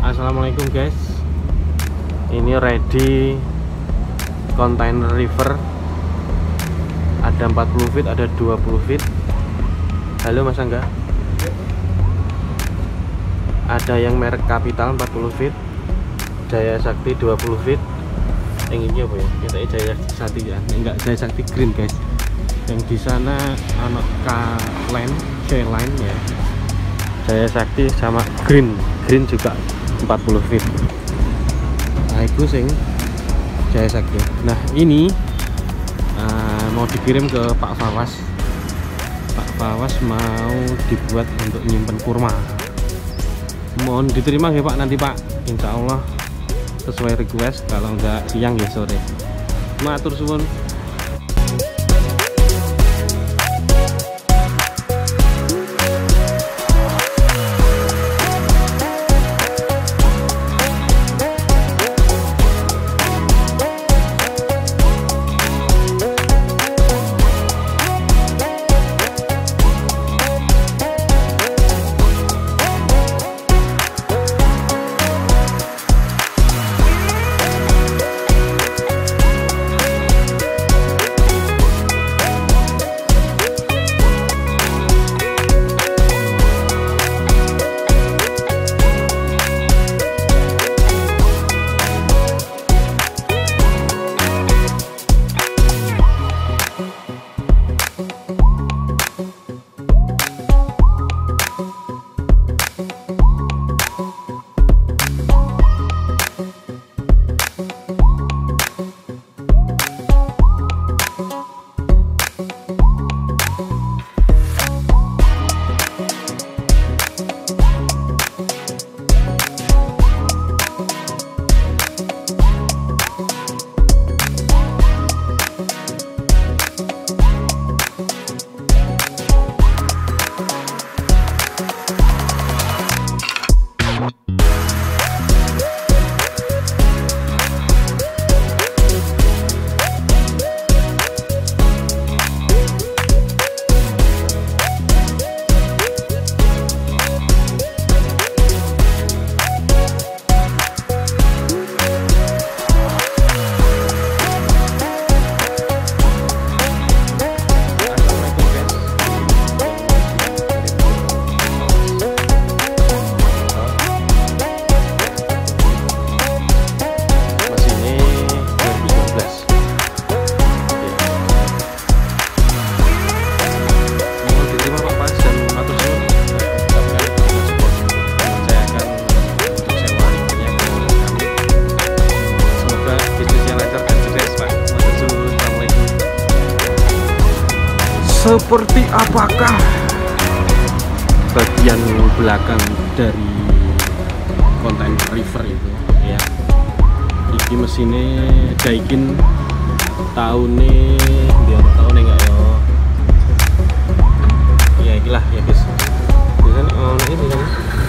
Assalamualaikum guys, ini ready container river, ada 40 feet, ada 20 feet. Halo Mas Angga, ada yang merek Capital 40 feet, Jaya Sakti 20 feet. Yang ini apa ya? Kita Jaya Sakti ya, enggak Jaya Sakti green guys. Yang di sana anak K-line ya, Jaya Sakti sama green juga 40 feet. Nah itu sing Jaya Sakti. Nah ini mau dikirim ke Pak Fawas. Pak Fawas mau dibuat untuk nyimpen kurma. Mohon diterima ya Pak, nanti Pak, insya Allah sesuai request, kalau enggak siang ya sore. Matur suwun. Seperti apakah bagian belakang dari container river itu ya? Iki mesinnya Daikin tahunnya biar tahun enggak ya? Ya ikilah ya guys. Biasanya ini kan.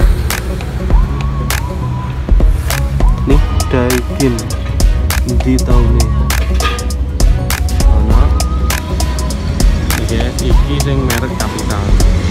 Nih Daikin di tahunnya. Ya, iki sing merek Capital.